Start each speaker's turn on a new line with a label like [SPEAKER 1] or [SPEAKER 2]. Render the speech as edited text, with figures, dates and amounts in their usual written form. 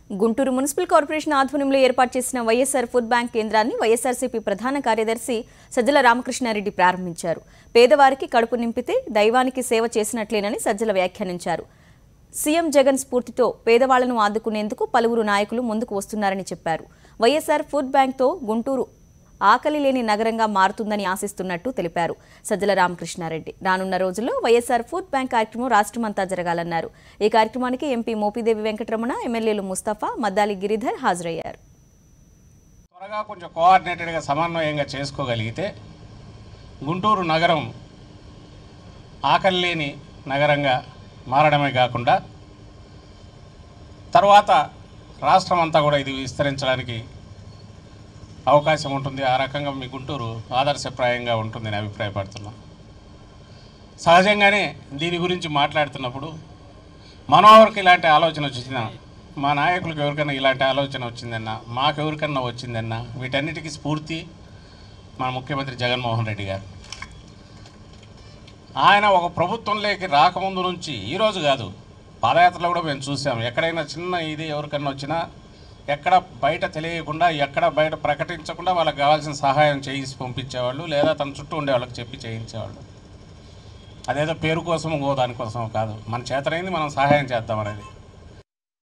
[SPEAKER 1] Guntur municipal corporation ఆధ్వర్యంలో ఏర్పాటు చేసిన వైఎస్ఆర్ ఫుడ్ బ్యాంక్ కేంద్రాన్ని వైఎస్ఆర్సీపీ ప్రధాన కార్యదర్శి సజ్జల రామకృష్ణారెడ్డి ప్రారంభించారు. పేదవారికి కడుపు నింపితే దైవానికి సేవ చేసినట్లేనని సజ్జల వ్యాఖ్యానించారు. సీఎం జగన్ స్ఫూర్తితో పేదవాళ్లను ఆదుకునేందుకు పలువురు నాయకులు ముందుకు వస్తున్నారని చెప్పారు. వైఎస్ఆర్ ఫుడ్ బ్యాంక్తో గుంటూరు ఆకలి లేని నగరంగా మారుతుందని ఆశిస్తున్నట్టు తెలిపారు సజ్జల రామకృష్ణారెడ్డి. రానున్న రోజుల్లో వైఎస్ఆర్ ఫుడ్ బ్యాంక్ కార్యక్రమం రాష్ట్రమంతా జరగాలన్నారు. ఈ కార్యక్రమానికి ఎంపీ మోపిదేవి వెంకటరమణ, ఎమ్మెల్యేలు ముస్తఫా, మద్దాలి గిరిధర్ హాజరయ్యారు.
[SPEAKER 2] త్వరగా కొంచెం కోఆర్డినేటెడ్గా సమన్వయంగా చేసుకోగలిగితే గుంటూరు నగరం ఆకలి లేని నగరంగా మారడమే కాకుండా తర్వాత రాష్ట్రం అంతా కూడా ఇది విస్తరించడానికి అవకాశం ఉంటుంది. ఆ రకంగా మీ గుంటూరు ఆదర్శప్రాయంగా ఉంటుందని అభిప్రాయపడుతున్నాం. సహజంగానే దీని గురించి మాట్లాడుతున్నప్పుడు మనోహర్కి ఇలాంటి ఆలోచన వచ్చిందా, మా నాయకులకు ఎవరికైనా ఇలాంటి ఆలోచన వచ్చిందన్నా, మాకెవరికన్నా వచ్చిందన్నా, వీటన్నిటికీ స్ఫూర్తి మన ముఖ్యమంత్రి జగన్మోహన్ రెడ్డి గారు. ఆయన ఒక ప్రభుత్వంలోకి రాకముందు నుంచి ఈరోజు కాదు, పాదయాత్రలో కూడా మేము చూసాం. ఎక్కడైనా చిన్న ఇది ఎవరికన్నా వచ్చినా ఎక్కడ బయట తెలియకుండా, ఎక్కడ బయట ప్రకటించకుండా వాళ్ళకి కావాల్సిన సహాయం చేసి పంపించేవాళ్ళు, లేదా తన చుట్టూ ఉండే వాళ్ళకి చెప్పి చేయించేవాళ్ళు. అదేదో పేరు కోసం ఇంకో దానికోసం కాదు, మన చేతనైంది మనం సహాయం చేద్దాం అనేది.